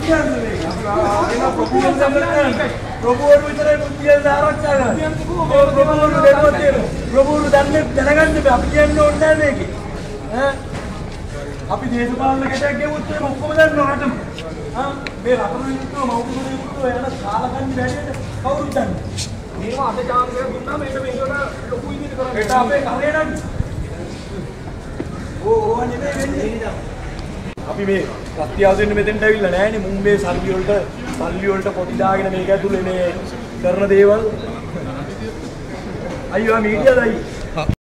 කියන්නේ මේක. එන ප්‍රොපෝසල් කරන්නේ. ප්‍රොපෝසල් විතරයි මුලින්ම ආරක්ෂා කරන්නේ. ප්‍රොපෝසල් දෙන්නවා තියෙනවා. ප්‍රොපෝසල් දැනගන්න බෑ. අපි කියන්න ඕනේ නැහැ මේකේ. ඈ අපි දේශපාලන කැටයක් ගෙවුවොත් එහෙම ඔක්කොම දන්නවා රටම. මේ රටම විරුද්ධව මව්කුසුනේ විරුද්ධව යන කාලකන්ණි වැඩේට කවුරුත් දන්නේ. මේවා අද chance එකක් දුන්නා මේක මේකට ලොකු විදිහට කරන්නේ. ඒක අපේ කරේ නන්නේ. ඕවා නෙමෙයි වෙන්නේ. අපි මේ රත්තියාව දෙන්න මෙතෙන්ට ඇවිල්ලා නෑනේ. මුන් මේ සල්ලි වලට පොඩි දාගෙන මේක ඇතුලේ මේ කරන දේවල්. අයියෝ මීඩියාද අයියෝ.